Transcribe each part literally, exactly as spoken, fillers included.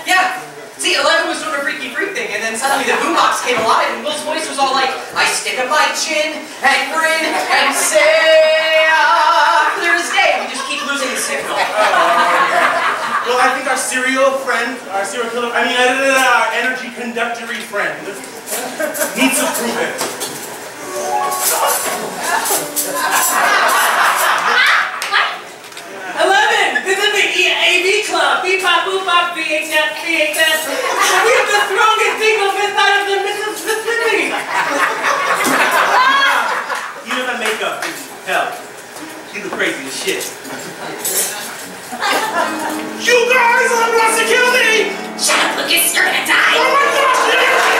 Yeah. See, Eleven was doing a freaky freak thing, and then suddenly the boombox came alive, and Will's voice was all like, I stick up my chin and grin and say, ah, clear as day. We just keep losing the signal. Well, I think our serial friend, our serial killer, I mean, uh, our energy conductory friend needs to prove it. Eleven! This is the A V Club! Beep bop boop bop V H S V H S. We have the strongest signal inside of the Mississippi! Even the makeup didn't help. You look crazy as shit. You guys are about to kill me! Shut up, Lucas, you're gonna die! Oh my gosh!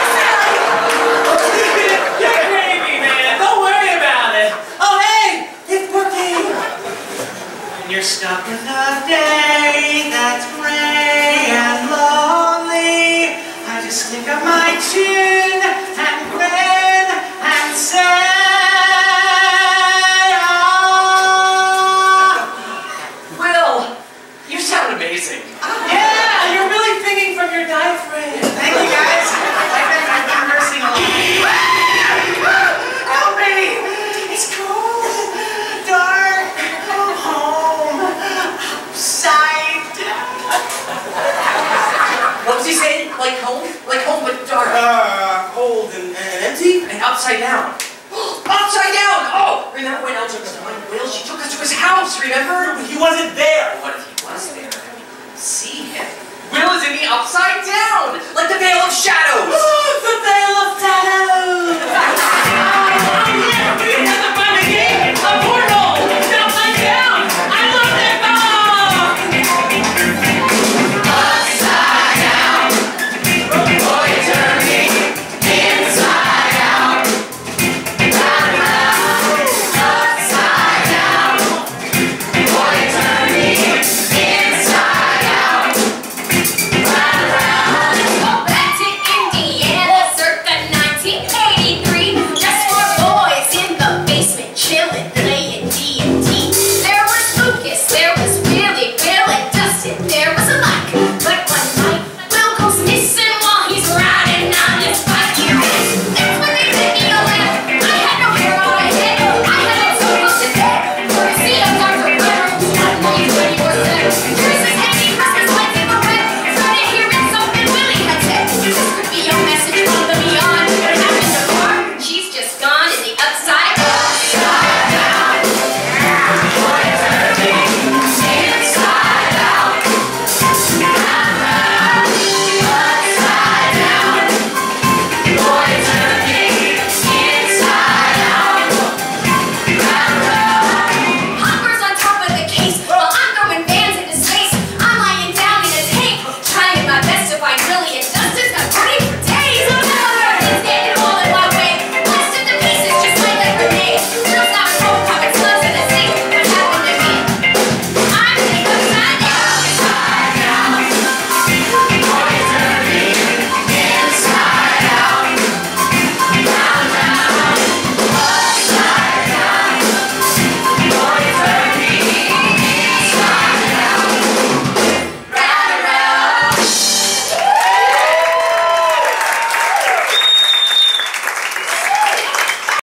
You're crazy, man! Don't worry about it! Oh, hey! It's working! When you're stuck with a day that's gray and lonely, I just stick up my chin and grin and say, amazing. Yeah, you're really thinking from your diaphragm. Thank you, guys. I've been, I've been rehearsing a lot. Help me! It's cold, dark, home, upside down. What was he saying? Like home? Like home, but dark. Uh, cold and, and empty? And upside down. Upside down! Oh! Remember when Elle took us to find Will? She took us to his house, remember? He wasn't there. What if he was there? See him. Will is in the upside down, like the Veil of Shadow.